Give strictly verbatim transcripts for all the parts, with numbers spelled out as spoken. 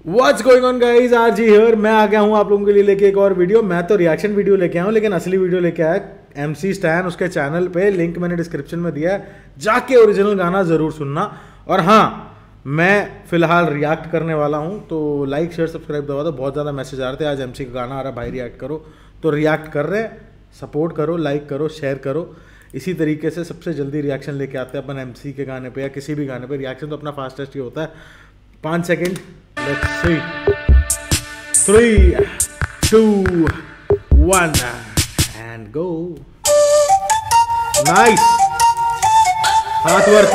What's going on guys, RG here. मैं आ गया हूँ आप लोगों के लिए लेके एक और वीडियो। मैं तो रिएक्शन वीडियो लेके आया हूँ, लेकिन असली वीडियो लेके आया एमसी स्टैन। उसके चैनल पे लिंक मैंने डिस्क्रिप्शन में दिया है, जाके ओरिजिनल गाना ज़रूर सुनना। और हाँ, मैं फिलहाल रिएक्ट करने वाला हूँ, तो लाइक शेयर सब्सक्राइब दबा दो। बहुत ज़्यादा मैसेज आ रहे थे, आज एमसी का गाना आ रहा है भाई, रिएक्ट करो। तो रिएक्ट कर रहे हैं, सपोर्ट करो, लाइक करो, शेयर करो। इसी तरीके से सबसे जल्दी रिएक्शन लेके आते हैं अपन एमसी के गाने पे या किसी भी गाने पे। रिएक्शन तो अपना फास्टेस्ट ही होता है, पाँच second. Let's see, three two one and go. Nice, हाथ वर्ती।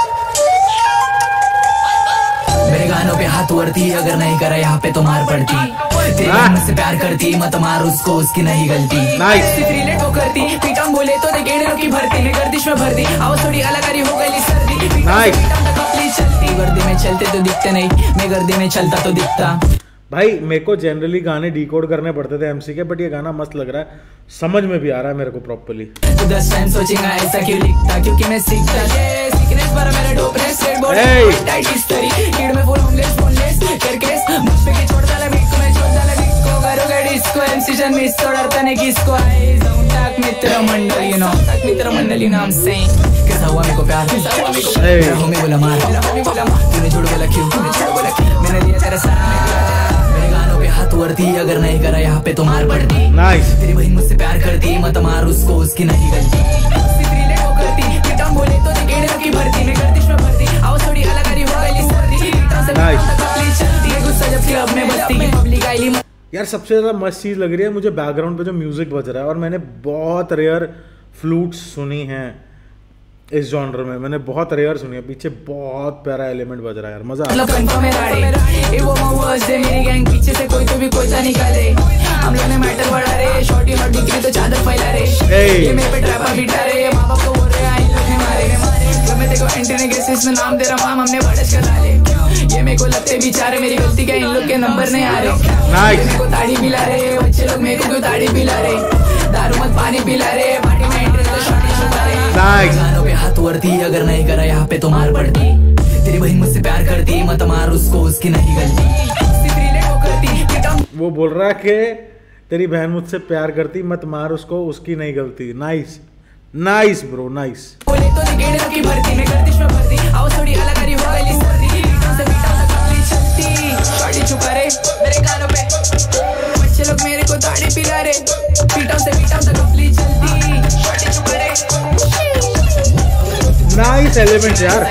मेरे गानों पे हाथ वर्ती, अगर नहीं करा यहाँ पे तो मार पड़ती। तेरे मुझसे प्यार करती, मत मार उसको, उसकी नहीं गलती। नाइस, रिलेट वो करती, पीटम बोले तो दे गेड़ों की भर्ती में गर्दिश में भरती। आवाज थोड़ी अलग आ रही हो गई सर्दी। नाइस, चलती गर्दी में चलते तो दिखते नहीं, मैं गर्दी में चलता तो दिखता। भाई मेरे को जनरली गाने डिकोड करने पड़ते थे एमसी के, बट ये गाना मस्त लग रहा है, समझ में भी आ रहा है मेरे को प्रॉपर्ली। तो दस टाइम सोचेगा ऐसा क्यों लिखता, क्योंकि मैं सीखता सीखनेस पर मेरा dopeness straight board tight history कीड़ में फुल होमलेस बोनलेस करके मुझ पे के छोड़ डाला बीट को, मैं छोड़ डाला बीट को, करूंगा डिस्को एमसी जन मिस तोड़ता ने किसको आए जाऊं Tak Mitra Mandal, you know Tak Mitra Mandal, you know I am saying. कैसा हुआ मेरे को प्यार, कैसा हुआ मेरे को प्यार, हमें बोला मार, हमें बोला मार, तूने झूठ बोला क्यों, तूने झूठ बोला क्यों, मैंने दिया तेरा साथ। मेरे गानों पे हाथ वर्ती, अगर नहीं करा यहाँ पे तो मार पड़ती। नाइस, तेरी बहन मुझसे प्यार करती, मत मार उसको, उसकी नहीं गलती। रिलेट वो करती, पीटम बोले तो दे गेड़ों की भर्ती में गर्दिश में भरती। आवाज थोड़ी अलग आ रही हो गई सर्दी। चलती है गुस्सा जब क्लब में बजती है पब्लिक आईली। यार सबसे ज़्यादा मस्त चीज़ लग रही है मुझे बैकग्राउंड पे जो म्यूजिक बज रहा है। और मैंने बहुत रेयर फ्लूट्स सुनी हैं इस जॉनर में, मैंने बहुत रेयर सुनी है। पीछे बहुत प्यारा एलिमेंट बज रहा है यार, मजा आ रहा है। पीछे से कोई तो भी कोई सा निकाले, हम लोग ने मैटर बढ़ा रे, शॉर्टी हॉट दिख तो चादर फैला रे, ये मेरे पे ट्रैपर बिठा रे, माँ बाप को बोल रहे हैं इन लोग ने मारे। मैं देखो एंटी ने केसेस में नाम दे रहा माम, हमने बड़श कर डाले। ये मेरे को लगते बेचारे, मेरी गलती क्या, इन लोग के नंबर नहीं आ रहे। नाइस, मेरे को ताड़ी पिला रहे बच्चे लोग, मेरे को क्यों ताड़ी पिला रहे, दारू मत पानी पिला रहे, पार्टी में एंट्री तो शॉर्टी छुपा रहे। नाइस, गानों पे हाथ वर्ती, अगर नहीं करा यहाँ पे तो मार पड़ती। तेरी बहन मुझसे प्यार करती, मत मार उसको, उसकी नहीं गलती। वो बोल रहा है कि तेरी बहन मुझसे प्यार करती, मत मार उसको, उसकी नहीं गलती। Nice nice bro, nice. बोले तो दे गेड़ों की भर्ती में गर्दिश में भरती। आवाज थोड़ी अलग आ रही हो गई सर्दी। से बीटा तक अपनी चलती शॉर्टी छुपा रे, मेरे गानों पे बच्चे लोग मेरे को ताड़ी पिला रे, पीटा से बीटा तक अपनी चलती शॉर्टी छुपा रे। नाइस एलिमेंट यार,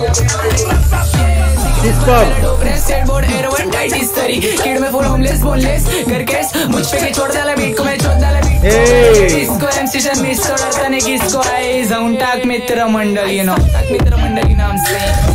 कीड़ में फुल होमलेस बोनलेस करके मुझ पे छोड़ डाला बीट को, मैं छोड़ डाला बीट इसको एमसी जन मिस तोड़ता ने किसको आए जाऊं Tak Mitra Mandal, you know Tak Mitra Mandal, you know I am saying.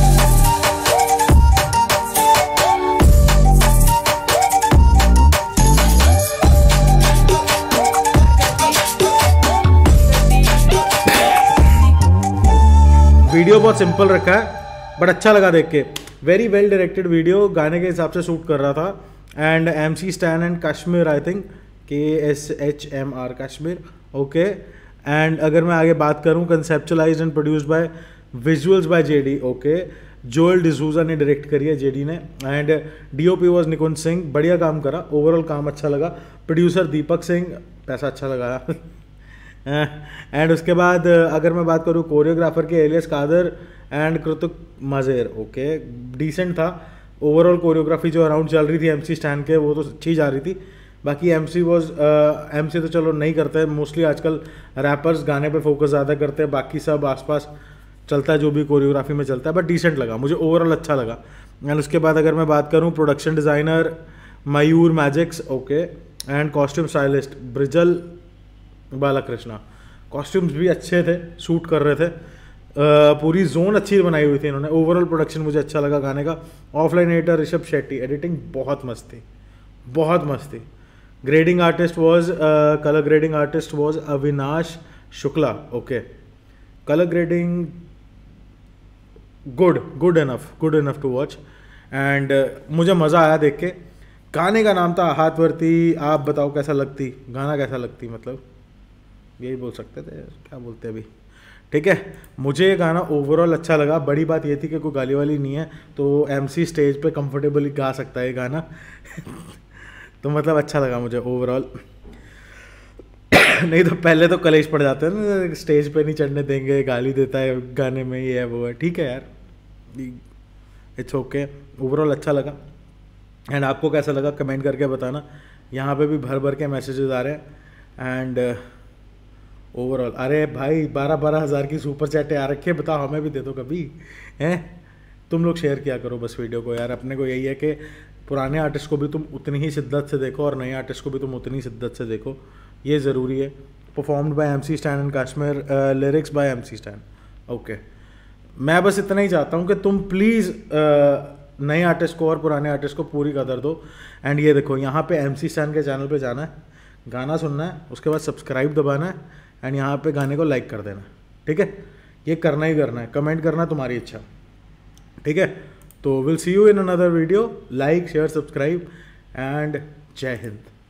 Video बहुत सिंपल रखा है बट अच्छा लगा देख के। वेरी वेल डायरेक्टेड वीडियो, गाने के हिसाब से शूट कर रहा था। And M C Stan and Kashmir, I think K S H M R Kashmir, okay. And अगर मैं आगे बात करूं, conceptualise and produced by, visuals by JD, okay. Joel D'Souza ने डायरेक्ट करी है जेडी ने। And DOP was Nikunj Singh, बढ़िया काम करा, ओवरऑल काम अच्छा लगा। प्रोड्यूसर दीपक सिंह, पैसा अच्छा लगाया। एंड उसके बाद अगर मैं बात करूँ कोरियोग्राफर के, Elias Kadar and Krutik Majer, okay. Decent था ओवरऑल कोरियोग्राफी जो अराउंड चल रही थी एमसी स्टैन के, वो तो अच्छी जा रही थी। बाकी एमसी वाज एमसी तो चलो नहीं करते मोस्टली, आजकल रैपर्स गाने पे फोकस ज़्यादा करते हैं, बाकी सब आसपास चलता है जो भी कोरियोग्राफी में चलता है। बट डिसेंट लगा मुझे, ओवरऑल अच्छा लगा। एंड उसके बाद अगर मैं बात करूँ प्रोडक्शन डिज़ाइनर मयूर मैजिक्स, ओके। एंड कॉस्ट्यूम स्टाइलिस्ट ब्रिजल बालाकृष्णा, कॉस्ट्यूम्स भी अच्छे थे, शूट कर रहे थे। uh, पूरी जोन अच्छी बनाई हुई थी इन्होंने। ओवरऑल प्रोडक्शन मुझे अच्छा लगा गाने का। Offline editor Rishabh Shetty, editing बहुत मस्त थी, बहुत मस्त थी। Grading artist was colour grading artist was Avinash Shukla, okay. Colour grading good good enough good enough to watch. And मुझे मज़ा आया देख के। गाने का नाम था हाथ वर्ती। आप बताओ कैसा लगती, गाना कैसा लगती, मतलब यही बोल सकते थे, क्या बोलते अभी। ठीक है, मुझे ये गाना ओवरऑल अच्छा लगा। बड़ी बात ये थी कि कोई गाली वाली नहीं है, तो एमसी स्टेज पे कंफर्टेबली गा सकता है ये गाना तो मतलब अच्छा लगा मुझे ओवरऑल नहीं तो पहले तो कलेश पड़ जाते हैं ना, स्टेज पे नहीं चढ़ने देंगे, गाली देता है गाने में, ये है वो है। ठीक है यार, इट्स ओके, ओवरऑल अच्छा लगा। एंड आपको कैसा लगा कमेंट करके बताना। यहाँ पे भी भर भर के मैसेजेस आ रहे हैं। एंड ओवरऑल अरे भाई बारह बारह हज़ार की सुपर चैटें आ रखी है, बताओ हमें भी दे दो कभी हैं। तुम लोग शेयर किया करो बस वीडियो को यार। अपने को यही है कि पुराने आर्टिस्ट को भी तुम उतनी ही शिद्दत से देखो और नए आर्टिस्ट को भी तुम उतनी शिद्दत से देखो, ये ज़रूरी है। Performed by MC Stan and Kashmir, lyrics by MC Stan. Okay, मैं बस इतना ही चाहता हूँ कि तुम प्लीज़ नए आर्टिस्ट को और पुराने आर्टिस्ट को पूरी कदर दो। एंड ये देखो यहाँ पे एमसी स्टैन के चैनल पे जाना है, गाना सुनना है, उसके बाद सब्सक्राइब दबाना है एंड यहाँ पे गाने को लाइक कर देना। ठीक है, ये करना ही करना है, कमेंट करना तुम्हारी इच्छा। ठीक है, तो will see you in another video. Like share subscribe and जय हिंद।